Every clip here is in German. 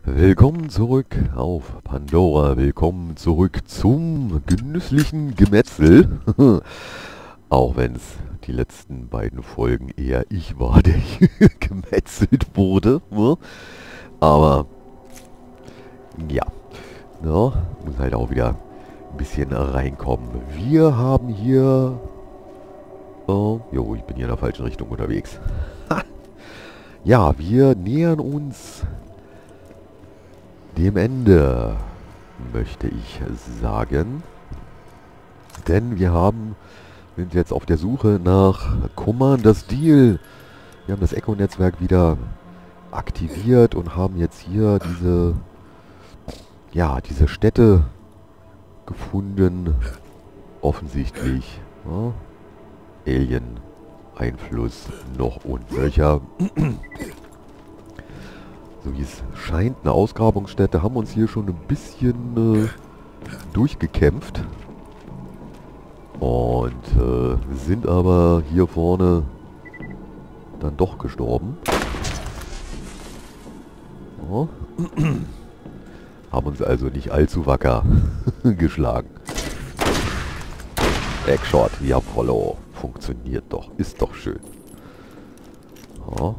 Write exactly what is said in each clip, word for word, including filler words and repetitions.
Willkommen zurück auf Pandora. Willkommen zurück zum genüsslichen Gemetzel. Auch wenn es die letzten beiden Folgen eher ich war, der hier gemetzelt wurde. Ne? Aber ja, ne? Muss halt auch wieder ein bisschen reinkommen. Wir haben hier... Oh, jo, ich bin hier in der falschen Richtung unterwegs. Ja, wir nähern uns dem Ende, möchte ich sagen. Denn wir haben, sind jetzt auf der Suche nach Commander Steel. Wir haben das Echo-Netzwerk wieder aktiviert und haben jetzt hier diese, ja, diese Städte gefunden. Offensichtlich. Ja, Alien-Einfluss noch und nöcher. So wie es scheint, eine Ausgrabungsstätte, haben uns hier schon ein bisschen äh, durchgekämpft. Und äh, sind aber hier vorne dann doch gestorben. Oh. Haben uns also nicht allzu wacker geschlagen. Eggshot, ja, Follow. Funktioniert doch, ist doch schön. Oh.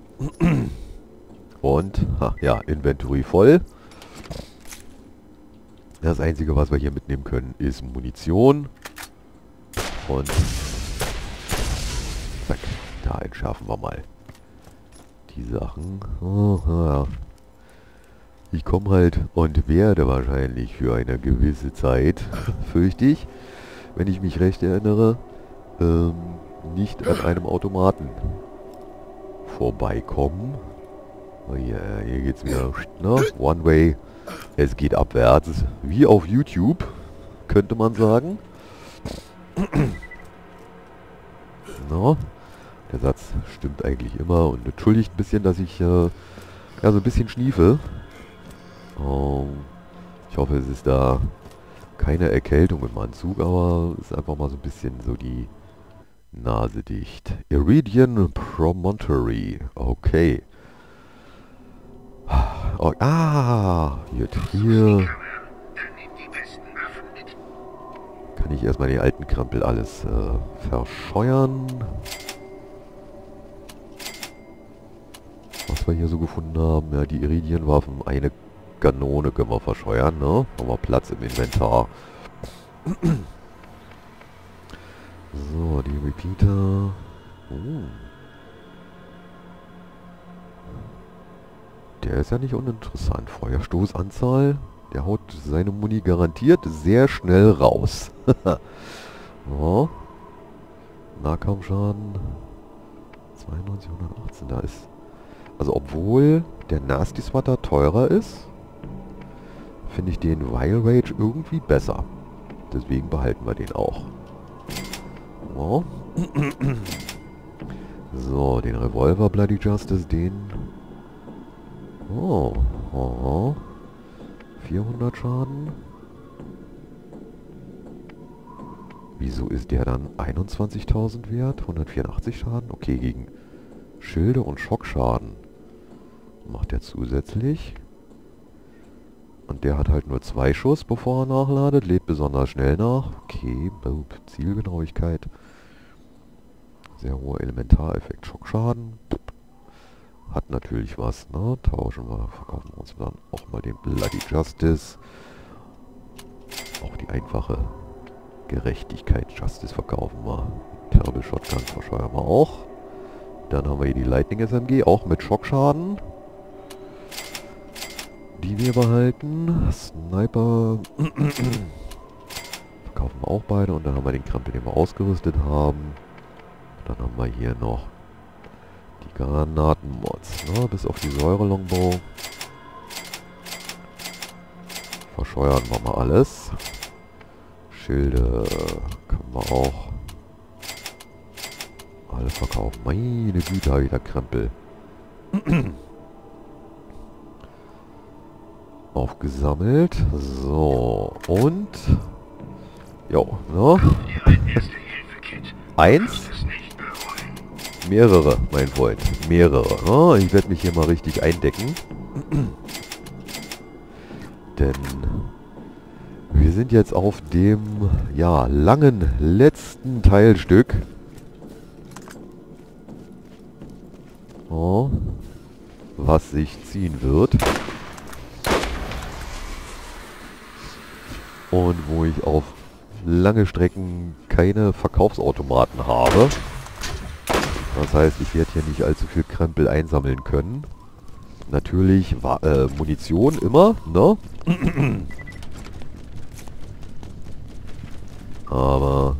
Und, ha, ja, Inventory voll. Das Einzige, was wir hier mitnehmen können, ist Munition. Und zack, da entschärfen wir mal die Sachen. Oh, ja. Ich komme halt und werde wahrscheinlich für eine gewisse Zeit, fürchte ich, wenn ich mich recht erinnere, ähm, nicht an einem Automaten vorbeikommen. Oh yeah, hier geht's wieder, ne? One Way. Es geht abwärts. Wie auf YouTube, könnte man sagen. No, der Satz stimmt eigentlich immer und entschuldigt ein bisschen, dass ich äh, ja, so ein bisschen schniefe. Um, ich hoffe, es ist da keine Erkältung im Anzug, aber es ist einfach mal so ein bisschen so die Nase dicht. Iridian Promontory. Okay. Oh, ah, hier, hier kann ich erstmal den alten Krempel alles äh, verscheuern. Was wir hier so gefunden haben, ja, die Iridienwaffen, eine Kanone können wir verscheuern, ne? Haben wir Platz im Inventar. So, die Repeater. Oh. Der ist ja nicht uninteressant. Feuerstoßanzahl. Der haut seine Muni garantiert sehr schnell raus. So. Nahkampfschaden. zweiundneunzig, hundertachtzehn. Da ist... Also obwohl der Nasty Swatter teurer ist, finde ich den Vile Rage irgendwie besser. Deswegen behalten wir den auch. So. So, den Revolver Bloody Justice, den... Oh, oh, vierhundert Schaden. Wieso ist der dann einundzwanzigtausend wert? hundertvierundachtzig Schaden? Okay, gegen Schilde und Schockschaden macht er zusätzlich. Und der hat halt nur zwei Schuss, bevor er nachladet. Lädt besonders schnell nach. Okay, Zielgenauigkeit. Sehr hoher Elementareffekt. Schockschaden. Hat natürlich was, ne? Tauschen wir, verkaufen wir uns dann auch mal den Bloody Justice. Auch die einfache Gerechtigkeit Justice verkaufen wir. Terrible Shotgun verscheuern wir auch. Dann haben wir hier die Lightning S M G, auch mit Schockschaden. Die wir behalten. Sniper verkaufen wir auch beide. Und dann haben wir den Krempel, den wir ausgerüstet haben. Dann haben wir hier noch die Granatenmods, ne? Bis auf die Säure-Longbow. Verscheuern wir mal alles. Schilde können wir auch alle verkaufen. Meine Güte, habe ich da Krempel. Aufgesammelt. So, und... Jo, ne? Eins? Mehrere, mein Freund. Mehrere. Ne? Ich werde mich hier mal richtig eindecken. Denn wir sind jetzt auf dem, ja, langen letzten Teilstück. Oh, was sich ziehen wird. Und wo ich auf lange Strecken keine Verkaufsautomaten habe. Das heißt, ich werde hier nicht allzu viel Krempel einsammeln können. Natürlich war äh, Munition immer, ne? Aber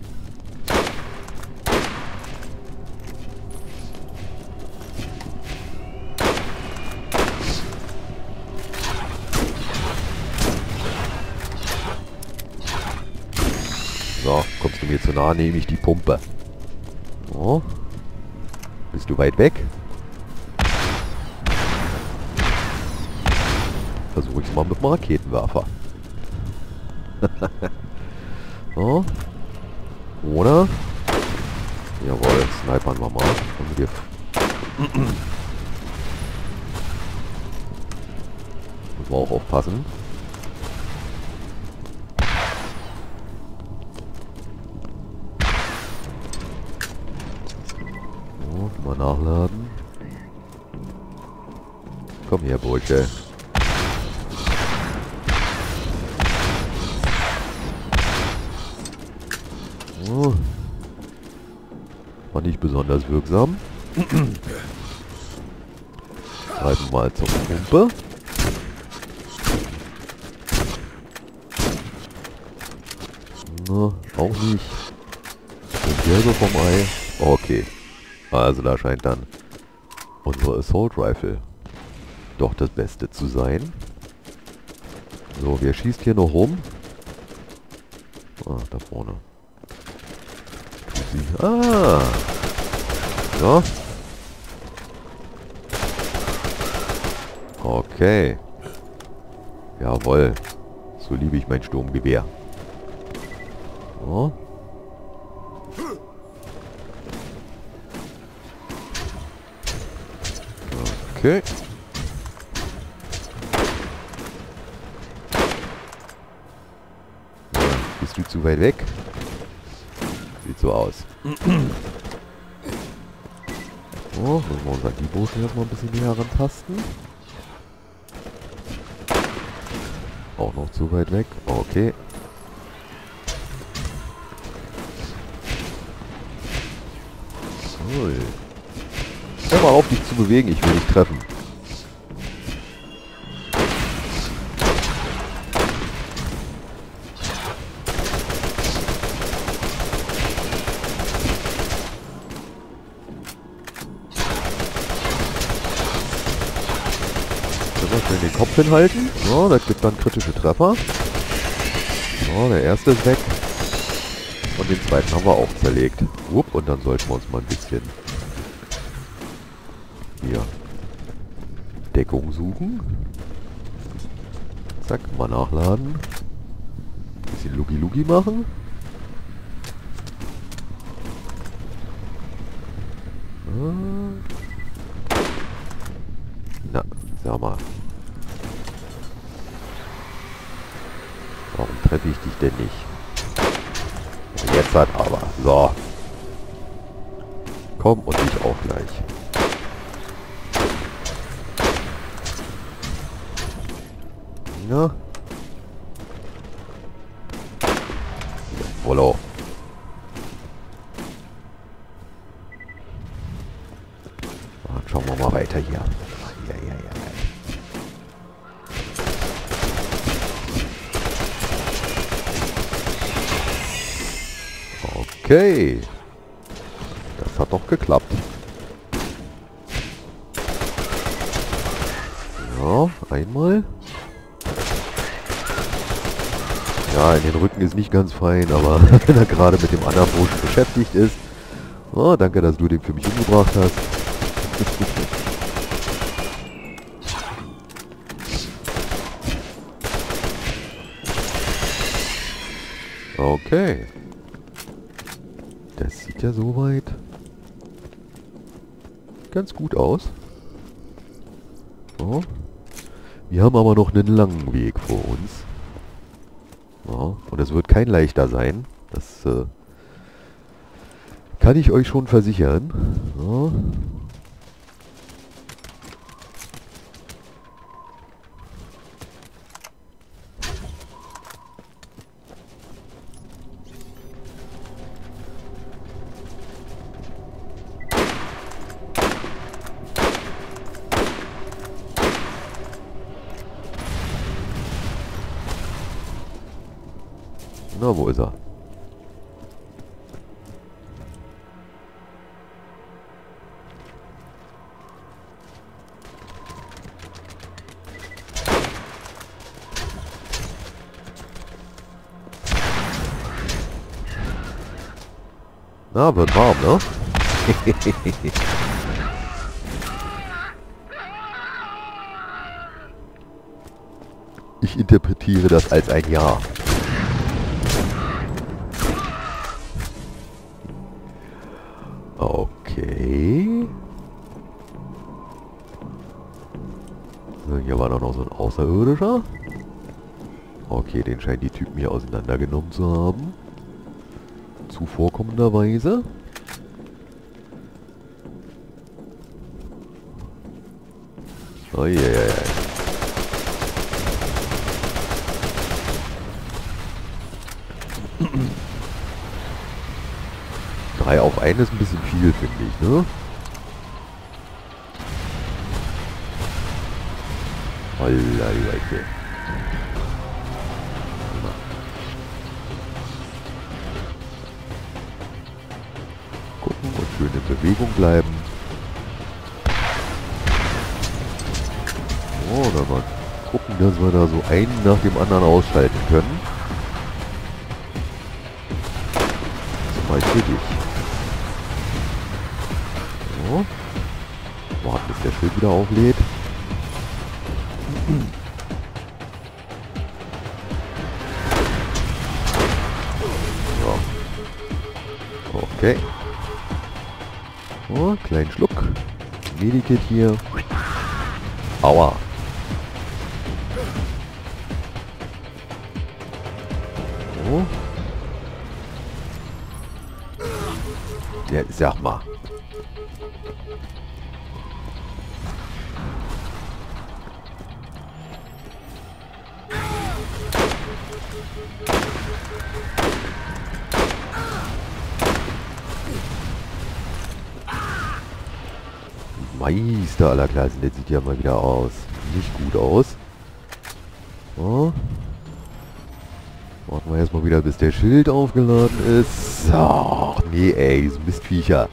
so, kommst du mir zu nah, nehme ich die Pumpe. Oh. Bist du weit weg? Versuche ich es mal mit dem Raketenwerfer. So. Oder? Jawohl, snipern wir mal. Und wir muss man auch aufpassen. So, mal nachladen. Komm her, Bursche. So. War nicht besonders wirksam. Greifen mal zur Pumpe. Na, auch nicht. Das Gelbe vom Ei. Okay. Also da scheint dann unsere Assault Rifle doch das Beste zu sein. So, wer schießt hier noch rum? Ah, da vorne. Ah. So. Okay. Jawohl. So liebe ich mein Sturmgewehr. So. Okay. Ja, bist du zu weit weg? Sieht so aus. So, müssen wir uns an die Boote erstmal ein bisschen näher rantasten. Auch noch zu weit weg. Okay. Cool. Hör mal auf, dich zu bewegen, ich will dich treffen. Schön den Kopf hinhalten. So, das gibt dann kritische Treffer. So, der erste ist weg. Und den zweiten haben wir auch zerlegt. Upp, und dann sollten wir uns mal ein bisschen hier Deckung suchen. Zack, mal nachladen. Bisschen Lugi-Lugi machen. Na, sag mal. Warum treffe ich dich denn nicht? Jetzt hat aber. So. Komm, und ich auch gleich. Ja. Wollo. Dann schauen wir mal weiter hier. Ja, ja, ja. Okay. Das hat doch geklappt. Ja, einmal. Ja, in den Rücken ist nicht ganz fein, aber wenn er gerade mit dem anderen Burschen beschäftigt ist. Oh, danke, dass du den für mich umgebracht hast. Okay. Das sieht ja soweit ganz gut aus. So. Wir haben aber noch einen langen Weg vor uns. Ja, und es wird kein leichter sein. Das äh, kann ich euch schon versichern. Ja. Na, wo ist er? Na, wird warm, ne? Ich interpretiere das als ein Ja. Okay. So, hier war doch noch so ein Außerirdischer. Okay, den scheinen die Typen hier auseinandergenommen zu haben. Zuvorkommenderweise. Oh yeah, yeah, yeah. Drei auf einen ist ein bisschen viel, finde ich, ne? Holla, Leute. Gucken und schön in Bewegung bleiben. Oh, dann mal gucken, dass wir da so einen nach dem anderen ausschalten können. Zum Beispiel dich. So. Warten, bis der Schild wieder auflädt. So. Okay. So, kleinen Schluck. Medikit hier. Aua. So. Ja, sag mal. Meister aller Klassen, der sieht ja mal wieder aus. Nicht gut aus. So. Warten wir erstmal wieder, bis der Schild aufgeladen ist. Ach, nee, ey, diese Mistviecher.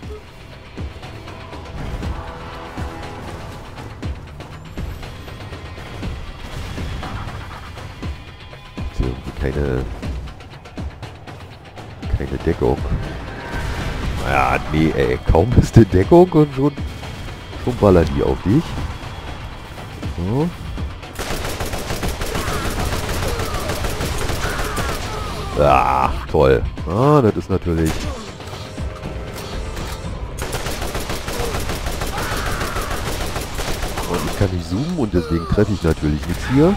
Ist hier irgendwie keine... keine Deckung. Ja, nee, ey, kaum ist die Deckung und schon... schon ballern die auf dich. So. Ah, toll. Ah, das ist natürlich... Und ich kann nicht zoomen und deswegen treffe ich natürlich nichts hier.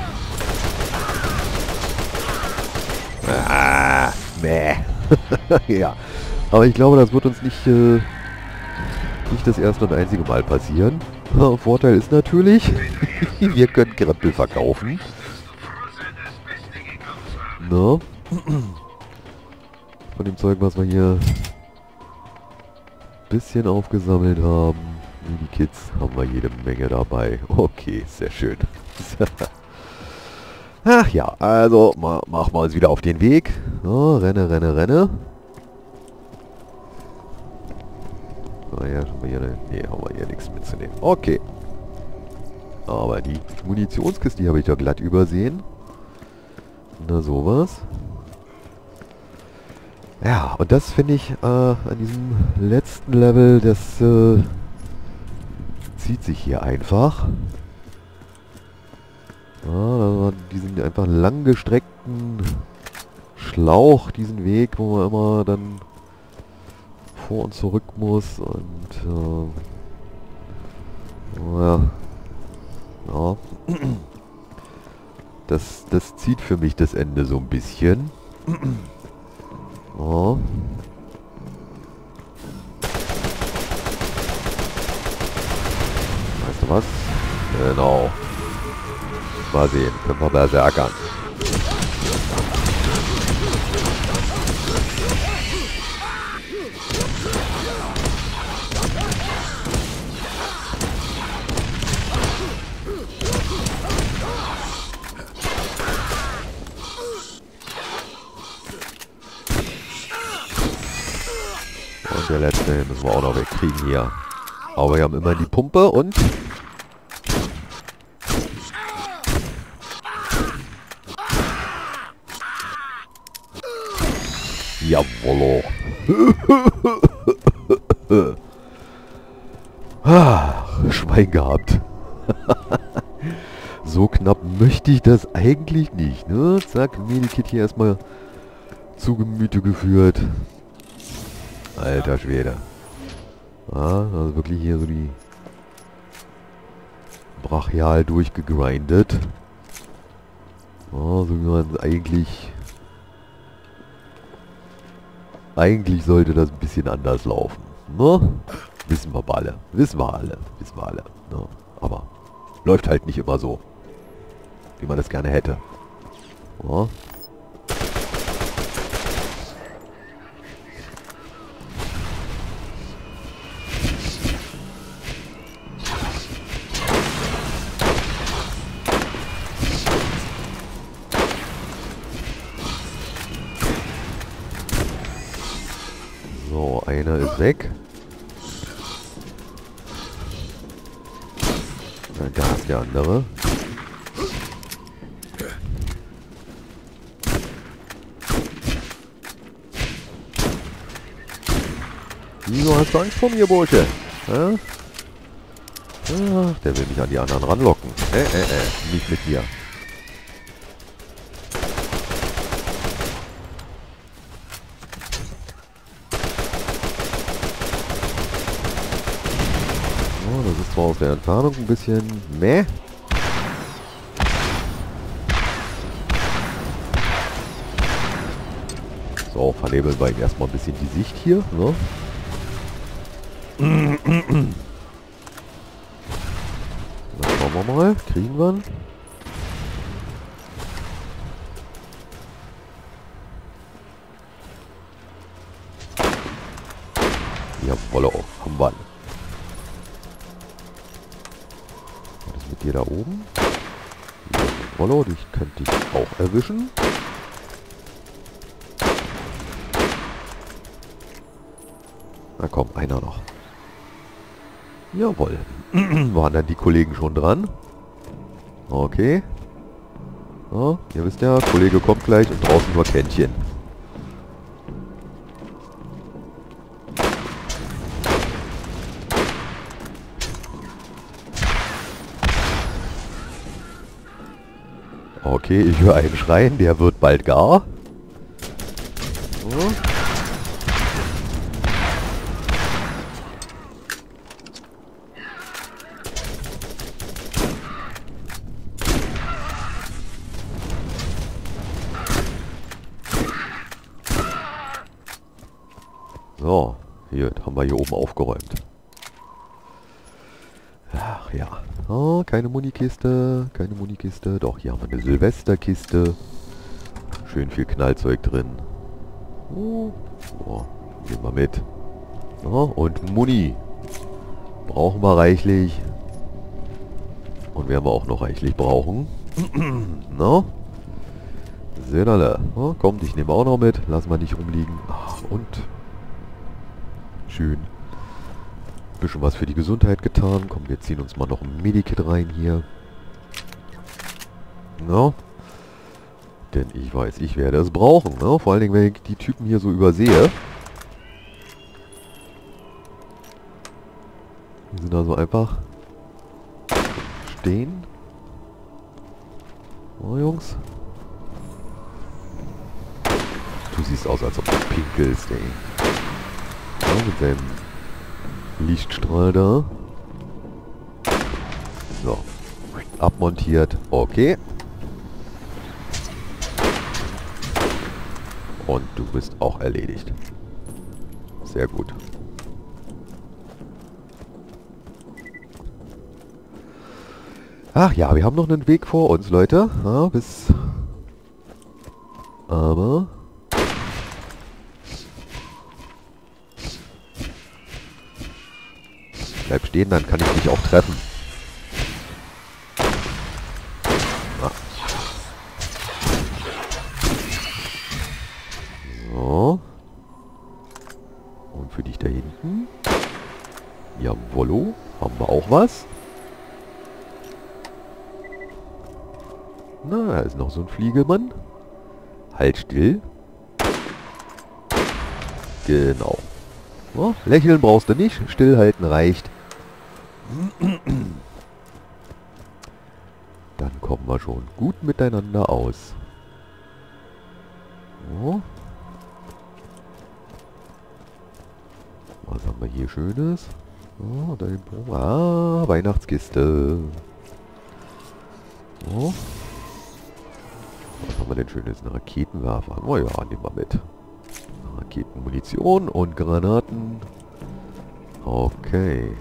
Ah, meh. Ja. Aber ich glaube, das wird uns nicht, äh, nicht das erste und einzige Mal passieren. Vorteil ist natürlich, wir können Krempel verkaufen. Ne? Von dem Zeug, was wir hier ein bisschen aufgesammelt haben. Medikits haben wir jede Menge dabei. Okay, sehr schön. Ach ja, also ma machen wir uns wieder auf den Weg. So, renne, renne, renne. Ah ja, haben wir hier, ne, nee, haben wir hier nichts mitzunehmen. Okay. Aber die Munitionskiste, die habe ich doch glatt übersehen. Na sowas. Ja, und das finde ich äh, an diesem letzten Level, das äh, zieht sich hier einfach. Ja, da diesen einfach langgestreckten Schlauch, diesen Weg, wo man immer dann vor und zurück muss und äh, ja. Ja. Das, das zieht für mich das Ende so ein bisschen. Oh. Weißt du was? Genau. Mal sehen. Können wir berserkern. Und der letzte müssen wir auch noch wegkriegen hier. Aber wir haben immer die Pumpe und... Jawollo. Ah, Schwein gehabt. So knapp möchte ich das eigentlich nicht, ne? Zack, Medikit hier erstmal zu Gemüte geführt. Alter Schwede. Ah, also wirklich hier so die brachial durchgegrindet. Oh, so wie man es eigentlich... Eigentlich sollte das ein bisschen anders laufen. Ne? Wissen wir alle. Wissen wir alle. Wissen wir alle. Ne? Aber läuft halt nicht immer so, wie man das gerne hätte. Ja. So, einer ist weg. Na, da ist der andere. Wieso hast du Angst vor mir, Bursche? Ja? Ach, der will mich an die anderen ranlocken. Äh, äh, äh, nicht mit mir. Oh, das ist zwar aus der Entfernung ein bisschen meh. So, vernebeln wir ihm erstmal ein bisschen die Sicht hier, ne? Dann schauen wir mal, kriegen wir ihn? Jawohl, haben wir ihn. Was ist mit dir da oben? Jawohl, dich könnte ich auch erwischen. Na komm, einer noch. Jawohl. Waren dann die Kollegen schon dran? Okay. Ja, ihr wisst ja, Kollege kommt gleich und draußen nur Kännchen. Okay, ich höre einen schreien, der wird bald gar. So. So, hier haben wir hier oben aufgeräumt. Ach ja. Oh, keine Munikiste, keine Munikiste. Doch, hier haben wir eine Silvesterkiste. Schön viel Knallzeug drin. Oh, oh, nehmen wir mit. Oh, und Muni. Brauchen wir reichlich. Und werden wir auch noch reichlich brauchen. No? Sehen alle. Oh, kommt, ich nehme auch noch mit. Lassen wir nicht rumliegen. Ach, und... Schön. Bisschen was für die Gesundheit getan. Komm, wir ziehen uns mal noch ein Medikit rein hier. No? Denn ich weiß, ich werde es brauchen. No? Vor allen Dingen, wenn ich die Typen hier so übersehe. Die sind also einfach stehen. Oh, Jungs. Du siehst aus, als ob du pinkelst, ey. Ja, mit seinem Lichtstrahl da. So. Abmontiert. Okay. Und du bist auch erledigt. Sehr gut. Ach ja, wir haben noch einen Weg vor uns, Leute. Ja, bis... Aber... Bleib stehen, dann kann ich dich auch treffen. Ah. So. Und für dich da hinten. Jawollo. Haben wir auch was? Na, da ist noch so ein Fliegelmann. Halt still. Genau. So, lächeln brauchst du nicht. Stillhalten reicht. Dann kommen wir schon gut miteinander aus. So. Was haben wir hier Schönes? Oh, da hinten. Ah, Weihnachtskiste. So. Was haben wir denn Schönes? Ein Raketenwerfer. Oh ja, nehmen wir mit. Raketenmunition und Granaten. Okay.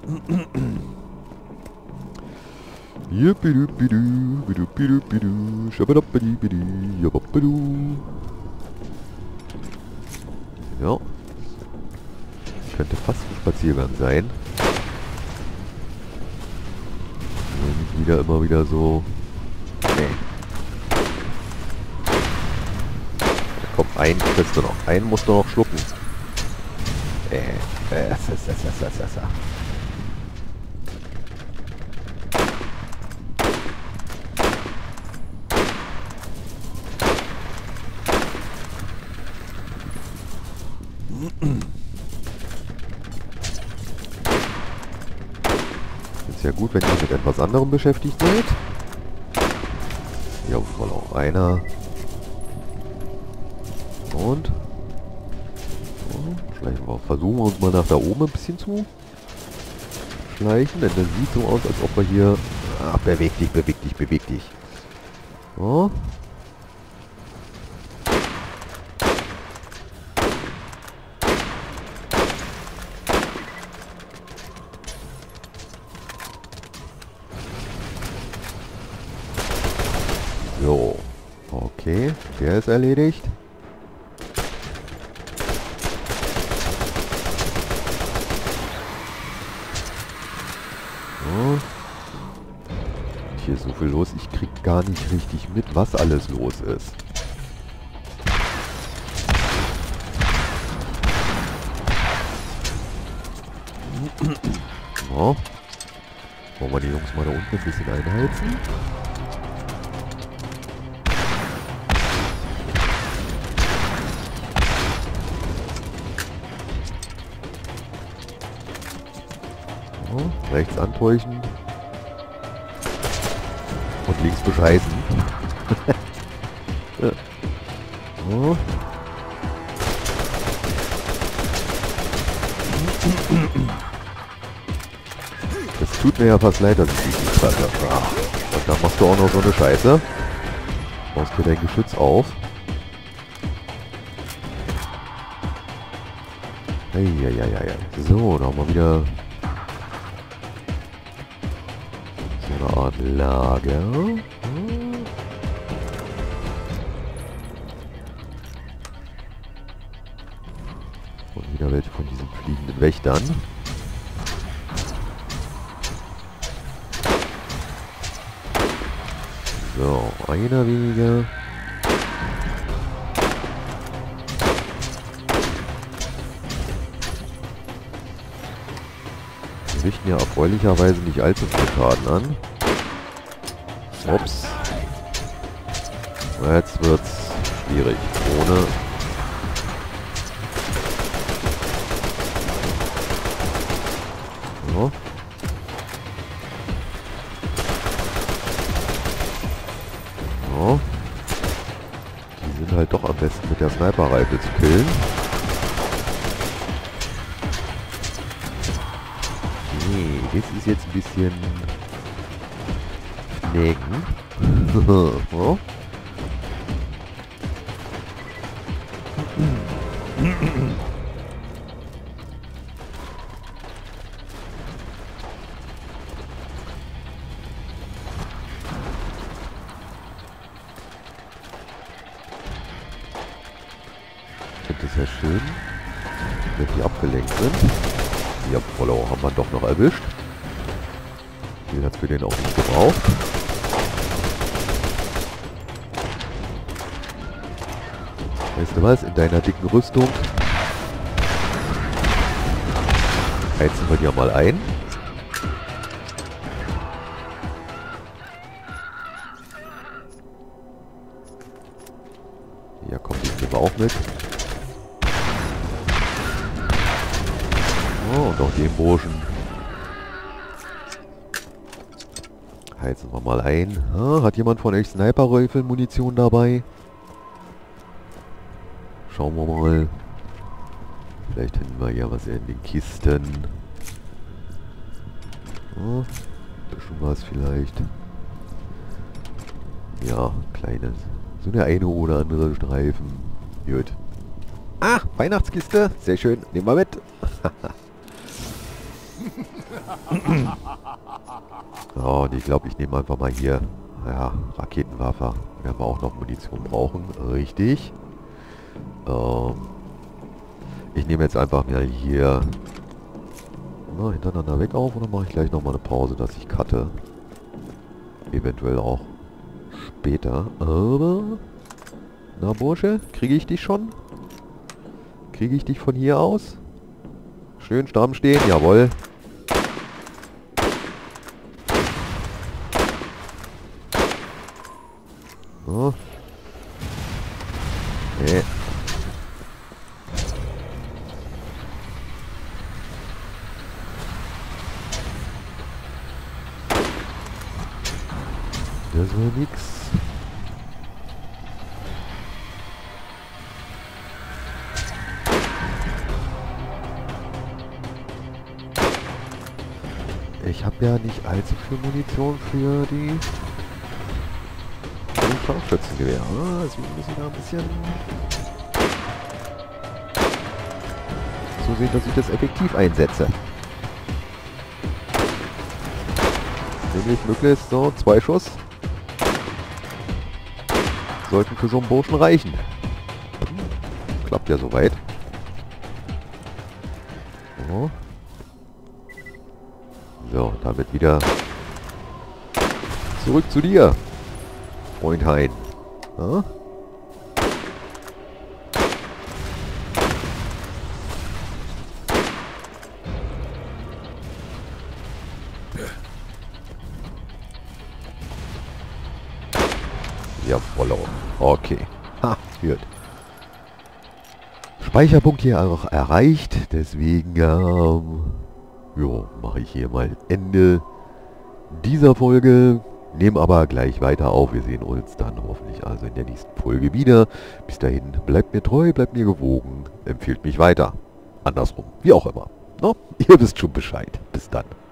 Ja. Könnte fast ein Spaziergang sein. Und wieder immer wieder so... Nee. Komm, einen kriegst du noch. Einen musst du noch schlucken. Äh, äh, das, das, das, das, das, das. Ist ja gut, wenn ihr mit etwas anderem beschäftigt seid. Jawohl, auch einer. Und so, schleichen wir, versuchen wir uns mal nach da oben ein bisschen zu schleichen, denn das sieht so aus, als ob wir hier... Ach, beweg dich, beweg dich, beweg dich. So. So. Okay, der ist erledigt. Hier ist so viel los, ich krieg gar nicht richtig mit, was alles los ist. So. Wollen wir die Jungs mal da unten ein bisschen einheizen? So, rechts antäuschen. Und links bescheißen. Ja. So. Das tut mir ja fast leid, dass ich dich nicht treffe. Und dann machst du auch noch so eine Scheiße. Baust dir dein Geschütz auf. Eieieiei. So, da haben wir wieder so eine Art Lager. Und wieder welche von diesen fliegenden Wächtern. So, einer weniger. Wir richten ja erfreulicherweise nicht allzu viel Schaden an. Ups. Jetzt wird's schwierig. Ohne... So. So. Die sind halt doch am besten mit der Sniper-Rifle zu killen. Nee, das ist jetzt ein bisschen... Schnecken. So. Sehr schön. Wenn die abgelenkt sind. Jawohl, haben wir doch noch erwischt. Viel hat es für den auch nicht gebraucht. Weißt du was? In deiner dicken Rüstung heizen wir dir mal ein. Ja, komm, die nehmen wir auch mit. Oh, und auch den Burschen. Heizen wir mal ein. Ah, hat jemand von euch Sniper-Rifle-Munition dabei? Schauen wir mal. Vielleicht finden wir ja was in den Kisten. Oh, bisschen was vielleicht. Ja, kleines. So eine eine oder andere Streifen. Gut. Ah, Weihnachtskiste. Sehr schön. Nehmen wir mit. Oh, und ich glaube, ich nehme einfach mal hier. Ja, Raketenwerfer. Werden wir auch noch Munition brauchen. Richtig. Ähm, ich nehme jetzt einfach mal hier na, hintereinander weg auf oder mache ich gleich nochmal eine Pause, dass ich cutte. Eventuell auch später. Aber, na Bursche, kriege ich dich schon? Kriege ich dich von hier aus? Schön stramm stehen, jawohl. So. Nee. Das war nix. Ich habe ja nicht allzu viel Munition für die für den Scharfschützengewehr. Ah, deswegen muss ich da ein bisschen so sehen, dass ich das effektiv einsetze. Nämlich möglichst so zwei Schuss sollten für so einen Burschen reichen. Klappt ja soweit. So. So, damit wieder zurück zu dir, Freund Hein. Ja? Jawohl. Okay. Ha, gut. Speicherpunkt hier auch erreicht. Deswegen, ähm, jo, mache ich hier mal Ende dieser Folge. Nehme aber gleich weiter auf. Wir sehen uns dann hoffentlich also in der nächsten Folge wieder. Bis dahin, bleibt mir treu, bleibt mir gewogen. Empfiehlt mich weiter. Andersrum, wie auch immer. No? Ihr wisst schon Bescheid. Bis dann.